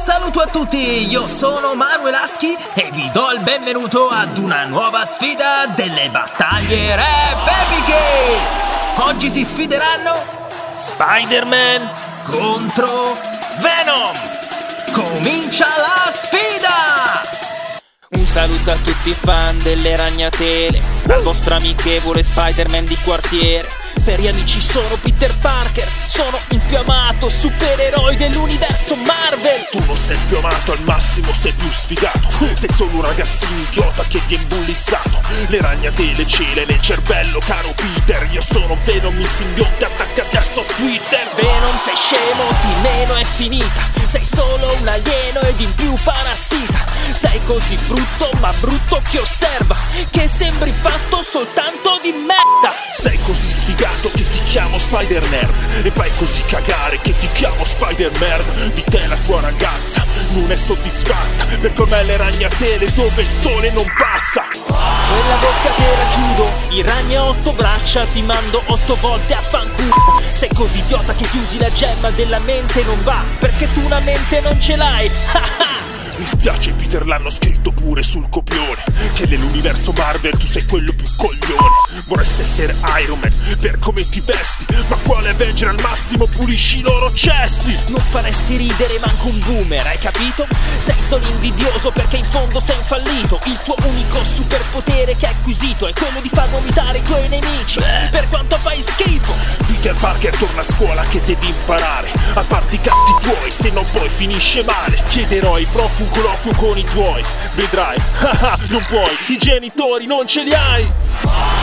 saluto a tutti, io sono Manuelaschi e vi do il benvenuto ad una nuova sfida delle battaglie rap epiche. Oggi si sfideranno Spider-Man contro Venom. Comincia la sfida! Un saluto a tutti i fan delle ragnatele, dal vostro amichevole Spider-Man di quartiere. Per gli amici sono Peter Parker, sono il più amato supereroe dell'universo Marvel. Tu non sei il più amato, al massimo sei più sfigato. Sei solo un ragazzino idiota che viene bullizzato. Le ragnatele cele nel cervello, caro Peter. Io sono Venom, il simbionte, attaccati a sto Twitter. Venom, sei scemo, di meno è finita. Sei solo un alieno ed in più parassita. Sei così brutto, ma brutto che osserva, che sembri fatto soltanto di merda. Sei così sfigato che ti chiamo Spider-Nerd, e fai così cagare che ti chiamo Spider-Merd. Di te la tua ragazza non è soddisfatta, per com'è le ragnatele dove il sole non passa. Quella bocca te la chiudo, i ragni a 8 braccia ti mando 8 volte a fanculo. Sei così idiota che se usi la gemma della mente non va, perché tu una mente non ce l'hai. Mi spiace Peter, l'hanno scritto pure sul copione, che nell'universo Marvel tu sei quello più coglione. Vorresti essere Iron Man per come ti vesti, ma quale Avenger al massimo pulisci i loro cessi. Non faresti ridere manco un boomer, hai capito? Sei solo invidioso perché in fondo sei un fallito. Il tuo unico superpotere che hai acquisito è quello di far vomitare i tuoi nemici. Per quanto fai schifo, Peter Parker torna a scuola che devi imparare a farti i cazzi tuoi, se no poi finisce male. Chiederò ai prof un colloquio con i tuoi, vedrai, non puoi, i genitori non ce li hai.